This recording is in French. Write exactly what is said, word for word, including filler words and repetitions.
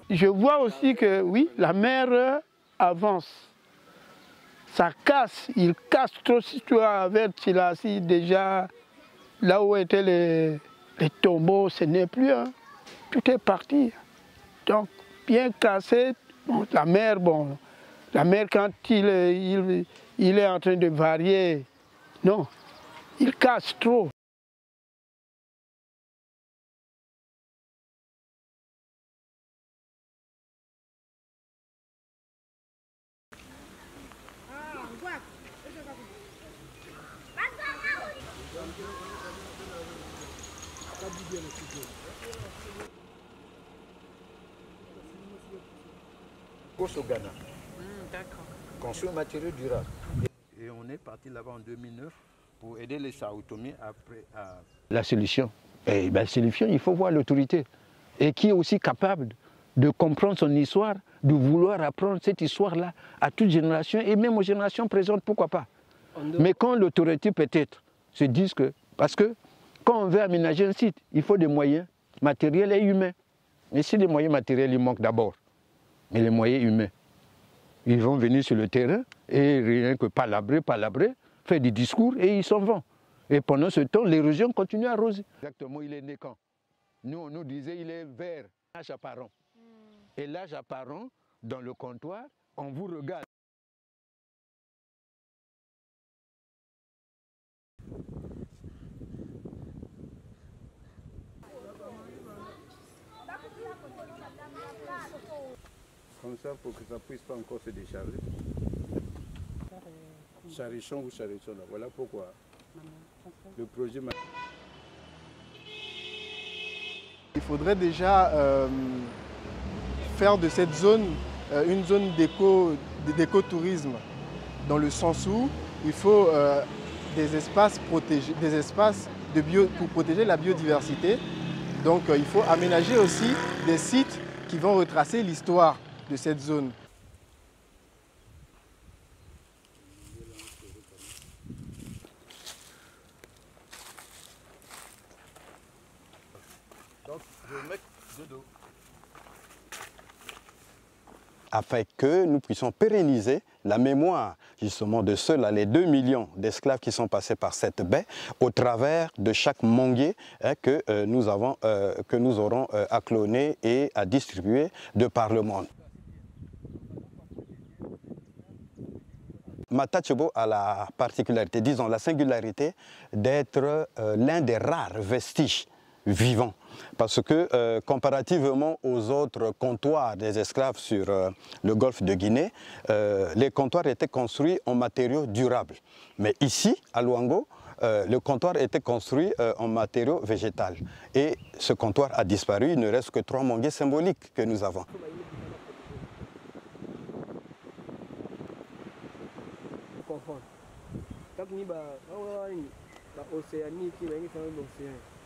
je vois aussi que, oui, la mer avance. Ça casse, il casse trop. Si tu as avec Tilassi déjà, là où étaient les, les tombeaux, ce n'est plus. Hein. Tout est parti. Donc, bien cassé, bon, la mer, bon, la mer quand il, il, il est en train de varier, non, il casse trop. Au Ghana, Mmh, d'accord. construit un matériau durable. Et on est parti là-bas en deux mille neuf pour aider les Sao Tomé après à... La solution, eh ben, la solution, il faut voir l'autorité. Et qui est aussi capable de comprendre son histoire, de vouloir apprendre cette histoire-là à toute génération et même aux générations présentes, pourquoi pas. Mais quand l'autorité peut-être se dit que... Parce que quand on veut aménager un site, il faut des moyens matériels et humains. Et si les moyens matériels, ils manquent d'abord, mais les moyens humains, ils vont venir sur le terrain et rien que palabrer, palabrer, faire des discours et ils s'en vont. Et pendant ce temps, l'érosion continue à arroser. Exactement, il est né quand? Nous, on nous disait il est vert, l'âge apparent. Et l'âge apparent, dans le comptoir, on vous regarde. Comme ça, pour que ça ne puisse pas encore se décharger. Charichon ou charichon, là. Voilà pourquoi le projet... Il faudrait déjà euh, faire de cette zone euh, une zone d'écotourisme, dans le sens où il faut euh, des espaces protégés, des espaces de bio, pour protéger la biodiversité. Donc euh, il faut aménager aussi des sites qui vont retracer l'histoire de cette zone. Donc, je vais mettre de dos. Afin que nous puissions pérenniser la mémoire justement de ceux-là, les deux millions d'esclaves qui sont passés par cette baie, au travers de chaque manguier hein, que, euh, nous avons, euh, que nous aurons euh, à cloner et à distribuer de par le monde. Matachebo a la particularité, disons la singularité, d'être euh, l'un des rares vestiges vivants. Parce que euh, comparativement aux autres comptoirs des esclaves sur euh, le golfe de Guinée, euh, les comptoirs étaient construits en matériaux durables. Mais ici, à Luango, euh, le comptoir était construit euh, en matériaux végétaux. Et ce comptoir a disparu, il ne reste que trois manguiers symboliques que nous avons. Océanie qui est